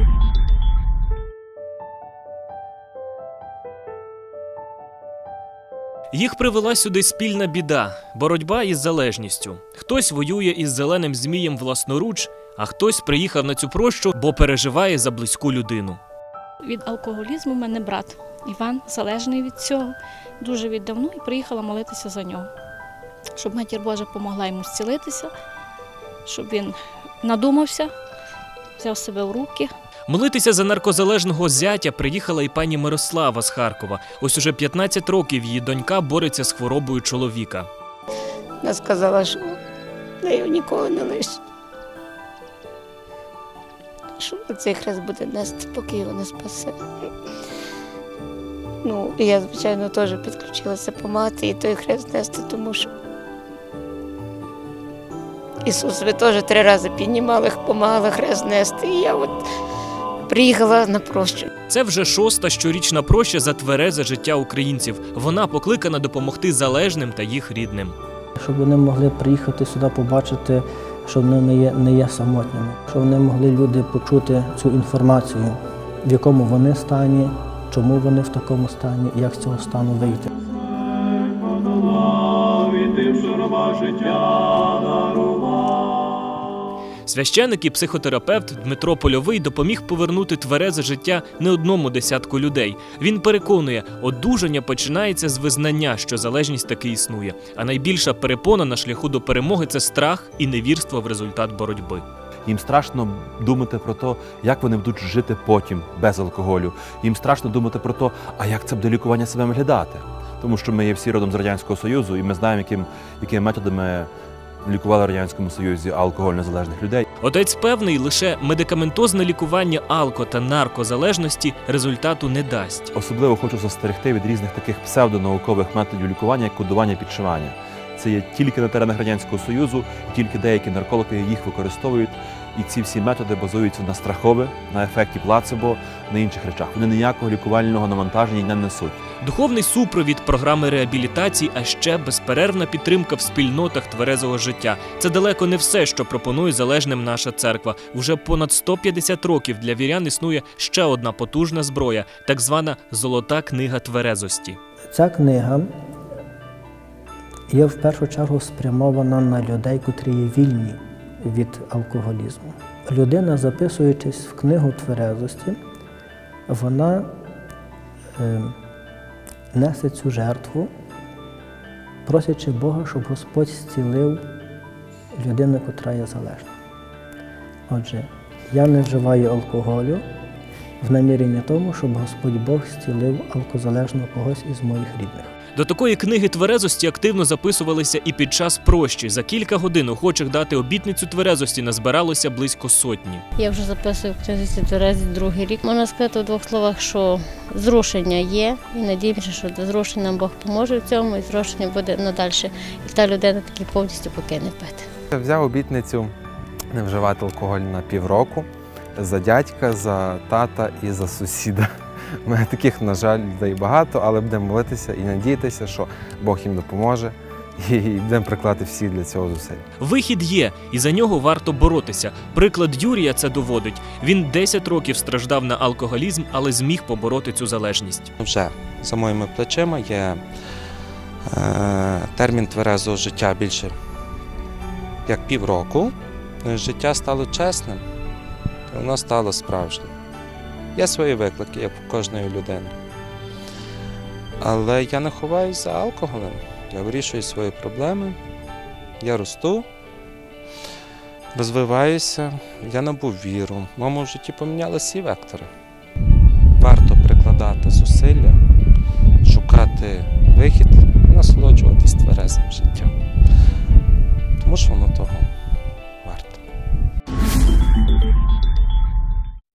Їх привела сюди спільна біда – боротьба із залежністю. Хтось воює із зеленим змієм власноруч, а хтось приїхав на цю прощу, бо переживає за близьку людину. Від алкоголізму в мене брат Іван, залежний від цього, дуже віддавно, і приїхала молитися за нього. Щоб Матір Божа допомогла йому зцілитися, щоб він надумався, взяв себе в руки. Молитися за наркозалежного зятя приїхала і пані Мирослава з Харкова. Ось уже 15 років її донька бореться з хворобою чоловіка. Вона сказала, що я його ніколи не лишу. Що цей хрест буде нести, поки його не спасе. Ну, і я, звичайно, теж підключилася помагати і той хрест нести, тому що Ісус, ви теж 3 рази піднімали, допомагали хрест нести, і я от приїхала на прощу. Це вже 6-та щорічна проща за тверезе життя українців. Вона покликана допомогти залежним та їх рідним. Щоб вони могли приїхати сюди, побачити, що вони не є самотніми. Щоб вони могли люди почути цю інформацію, в якому вони стані, чому вони в такому стані і як з цього стану вийти. Священик і психотерапевт Дмитро Польовий допоміг повернути тверезе життя не одному десятку людей. Він переконує, одужання починається з визнання, що залежність таки існує. А найбільша перепона на шляху до перемоги – це страх і невірство в результат боротьби. Їм страшно думати про те, як вони будуть жити потім, без алкоголю. Їм страшно думати про те, а як це буде лікування себе виглядати. Тому що ми є всі родом з Радянського Союзу, і ми знаємо, якими методами лікували в Радянському Союзі алкогольно-залежних людей. Отець певний, лише медикаментозне лікування алко- та наркозалежності результату не дасть. Особливо хочу застерегти від різних таких псевдонаукових методів лікування, як кодування-підшивання. Це є тільки на теренах Радянського Союзу, тільки деякі наркологи їх використовують. І ці всі методи базуються на страхове, на ефекті плацебо, на інших речах. Вони ніякого лікувального навантаження не несуть. Духовний супровід, програми реабілітації, а ще безперервна підтримка в спільнотах тверезого життя. Це далеко не все, що пропонує залежним наша церква. Уже понад 150 років для вірян існує ще одна потужна зброя – так звана «Золота книга тверезості». Ця книга є в першу чергу спрямована на людей, котрі є вільні від алкоголізму. Людина, записуючись в книгу тверезості, вона несе цю жертву, просячи Бога, щоб Господь зцілив людину, котра є залежна. Отже, я не вживаю алкоголю в наміренні тому, щоб Господь Бог зцілив алкозалежного когось із моїх рідних. До такої книги тверезості активно записувалися і під час прощі. За кілька годин охочих дати обітницю тверезості назбиралося близько 100. Я вже записую в книзі тверезості 2-й рік. Можна сказати в 2 словах, що зрушення є, і надіємося, що до зрушення нам Бог поможе в цьому, і зрушення буде надальше. І та людина таки повністю покине пити. Я взяв обітницю не вживати алкоголь на півроку за дядька, за тата і за сусіда. У мене таких, на жаль, людей багато, але будемо молитися і надіятися, що Бог їм допоможе, і будемо прикладати всі для цього зусиль. Вихід є, і за нього варто боротися. Приклад Юрія це доводить. Він 10 років страждав на алкоголізм, але зміг побороти цю залежність. Вже за моїми плечима є термін тверезого життя більше як півроку. Життя стало чесним, і воно стало справжнім. Є свої виклики, як у кожної людини. Але я не ховаюся за алкоголем. Я вирішую свої проблеми, я росту, розвиваюся, я набув віру. В моєму житті помінялися всі вектори. Варто прикладати зусилля, шукати вихід і насолоджуватися.